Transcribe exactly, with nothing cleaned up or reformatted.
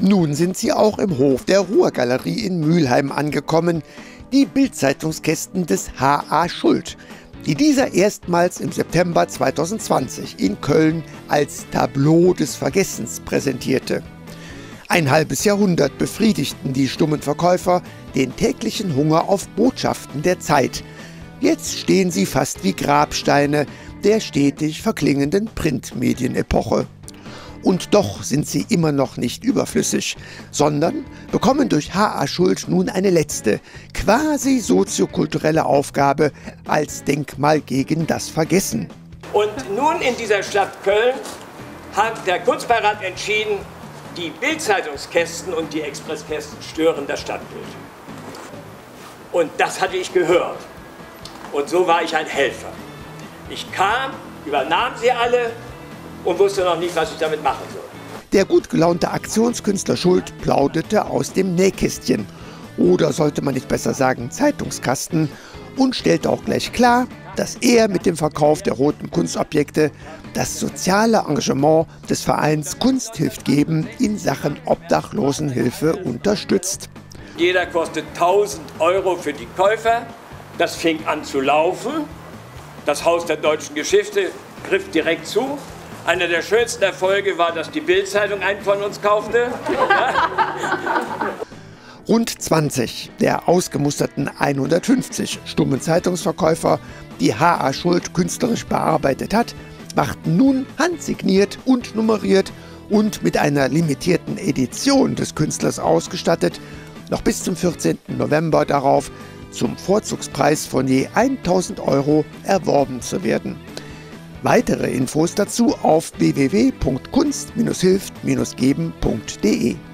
Nun sind sie auch im Hof der Ruhrgalerie in Mülheim angekommen, die Bildzeitungskästen des H A Schuld, die dieser erstmals im September zweitausendzwanzig in Köln als Tableau des Vergessens präsentierte. Ein halbes Jahrhundert befriedigten die stummen Verkäufer den täglichen Hunger auf Botschaften der Zeit. Jetzt stehen sie fast wie Grabsteine der stetig verklingenden Printmedienepoche. Und doch sind sie immer noch nicht überflüssig, sondern bekommen durch H A Schuld nun eine letzte, quasi soziokulturelle Aufgabe als Denkmal gegen das Vergessen. Und nun in dieser Stadt Köln hat der Kunstbeirat entschieden, die Bildzeitungskästen und die Expresskästen stören das Stadtbild. Und das hatte ich gehört. Und so war ich ein Helfer. Ich kam, übernahm sie alle und wusste noch nicht, was ich damit machen soll. Der gut gelaunte Aktionskünstler Schuld plauderte aus dem Nähkästchen, oder sollte man nicht besser sagen Zeitungskasten, und stellte auch gleich klar, dass er mit dem Verkauf der roten Kunstobjekte das soziale Engagement des Vereins Kunst hilft geben in Sachen Obdachlosenhilfe unterstützt. Jeder kostet tausend Euro für die Käufer. Das fing an zu laufen. Das Haus der deutschen Geschichte griff direkt zu. Einer der schönsten Erfolge war, dass die Bild-Zeitung einen von uns kaufte. Rund zwanzig der ausgemusterten hundertfünfzig stummen Zeitungsverkäufer, die H A Schuld künstlerisch bearbeitet hat, machten nun handsigniert und nummeriert und mit einer limitierten Edition des Künstlers ausgestattet, noch bis zum vierzehnten November darauf zum Vorzugspreis von je tausend Euro erworben zu werden. Weitere Infos dazu auf w w w punkt kunst hilft geben punkt de.